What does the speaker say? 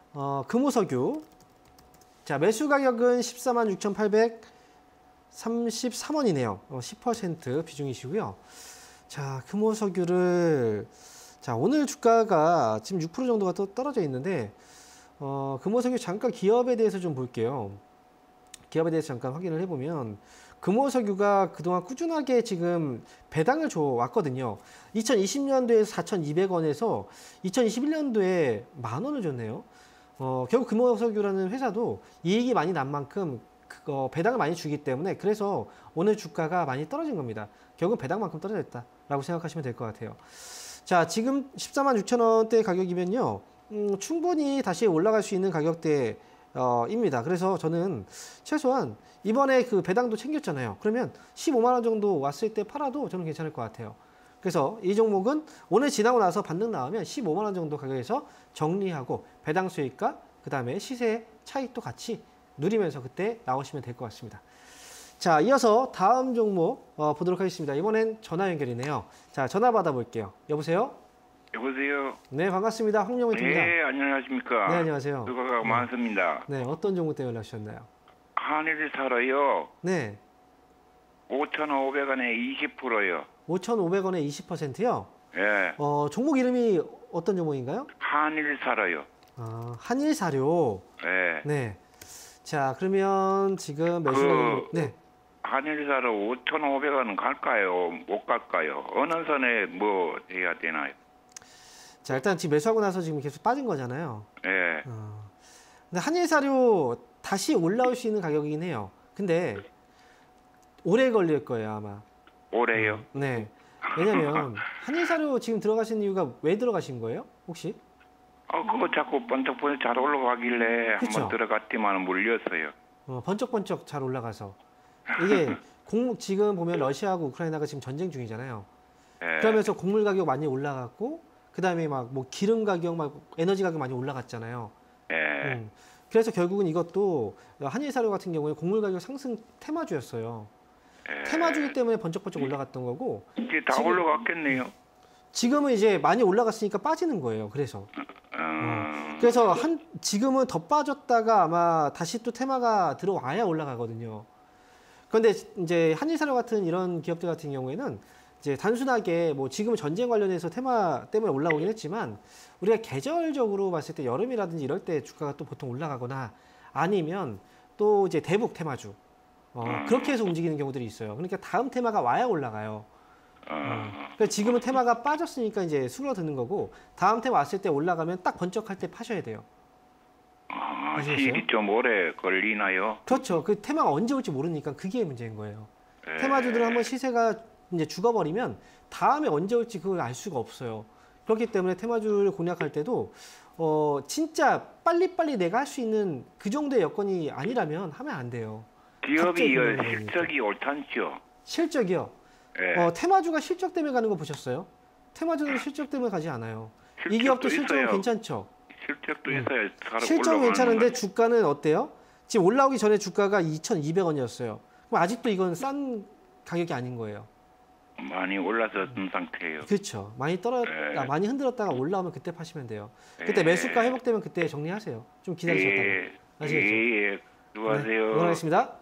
금호석유. 자, 매수 가격은 146,833원이네요. 10% 비중이시고요. 자, 금호석유를 자, 오늘 주가가 지금 6% 정도가 또 떨어져 있는데 금호석유 잠깐 기업에 대해서 좀 볼게요. 기업에 대해서 잠깐 확인을 해보면 금호석유가 그동안 꾸준하게 지금 배당을 줘왔거든요. 2020년도에 4,200원에서 2021년도에 만 원을 줬네요. 결국 금호석유라는 회사도 이익이 많이 난 만큼 배당을 많이 주기 때문에 그래서 오늘 주가가 많이 떨어진 겁니다. 결국 배당만큼 떨어졌다라고 생각하시면 될 것 같아요. 자, 지금 146,000원대 가격이면요. 충분히 다시 올라갈 수 있는 가격대입니다. 그래서 저는 최소한 이번에 그 배당도 챙겼잖아요. 그러면 15만 원 정도 왔을 때 팔아도 저는 괜찮을 것 같아요. 그래서 이 종목은 오늘 지나고 나서 반등 나오면 15만 원 정도 가격에서 정리하고 배당 수익과 그 다음에 시세 차익도 같이 누리면서 그때 나오시면 될 것 같습니다. 자, 이어서 다음 종목 보도록 하겠습니다. 이번엔 전화 연결이네요. 자, 전화 받아볼게요. 여보세요? 여보세요? 네, 반갑습니다. 황영훈입니다. 네, 안녕하십니까? 네, 안녕하세요. 수고가 많습니다. 네, 어떤 종목 때문에 연락 주셨나요? 한일 사러요. 네. 5,500원에 20%요. 5,500원에 20%요? 예. 종목 이름이 어떤 종목인가요? 한일 사러요. 한일사료. 예. 네. 자, 그러면 지금 매수가 네. 한일 사러 5,500원 갈까요? 못 갈까요? 어느 선에 뭐 해야 되나요? 자, 일단 지금 매수하고 나서 지금 계속 빠진 거잖아요. 예. 근데 한일사료 다시 올라올 수 있는 가격이긴 해요. 근데 오래 걸릴 거예요, 아마. 올해요? 네. 왜냐면 한일사료 지금 들어가신 이유가 왜 들어가신 거예요? 혹시? 그거 자꾸 번쩍번쩍 잘 올라가길래 그쵸? 한번 들어갔지만 물렸어요. 번쩍번쩍 잘 올라가서. 이게 지금 보면 러시아하고 우크라이나가 지금 전쟁 중이잖아요. 예. 그러면서 곡물 가격 많이 올라갔고, 그 다음에 막 뭐 기름 가격, 막 에너지 가격 많이 올라갔잖아요. 예. 그래서 결국은 이것도 한일사료 같은 경우에 곡물 가격 상승 테마주였어요. 예. 테마주기 때문에 번쩍번쩍 올라갔던 거고. 이제 다 올라갔겠네요. 지금은 이제 많이 올라갔으니까 빠지는 거예요. 그래서. 그래서 지금은 더 빠졌다가 아마 다시 또 테마가 들어와야 올라가거든요. 그런데 이제 한일사료 같은 이런 기업들 같은 경우에는 이제 단순하게 뭐 지금 전쟁 관련해서 테마 때문에 올라오긴 했지만 우리가 계절적으로 봤을 때 여름이라든지 이럴 때 주가가 또 보통 올라가거나 아니면 또 이제 대북 테마주 그렇게 해서 움직이는 경우들이 있어요. 그러니까 다음 테마가 와야 올라가요. 그러니까 지금은 테마가 빠졌으니까 이제 수그러드는 거고 다음 테마 왔을 때 올라가면 딱 번쩍할 때 파셔야 돼요. 시일이 좀 오래 걸리나요? 그렇죠. 그 테마가 언제 올지 모르니까 그게 문제인 거예요. 테마주들은 한번 시세가 이제 죽어버리면 다음에 언제 올지 그걸 알 수가 없어요. 그렇기 때문에 테마주를 공략할 때도 진짜 빨리빨리 내가 할 수 있는 그 정도의 여건이 아니라면 하면 안 돼요. 기업이 실적이 옳단죠. 실적이요? 예. 테마주가 실적 때문에 가는 거 보셨어요? 테마주는 실적 때문에 가지 않아요. 이 기업도 실적은 괜찮죠? 실적도 있어야 실적은 괜찮은데 주가는 어때요? 지금 올라오기 전에 주가가 2,200원이었어요. 그럼 아직도 이건 싼 가격이 아닌 거예요. 많이 올라섰던 상태예요. 그렇죠. 많이 흔들었다가 올라오면 그때 파시면 돼요. 그때 매수가 회복되면 그때 정리하세요. 좀 기다리셨다가. 아시겠죠? 수고하세요. 네, 응원하겠습니다.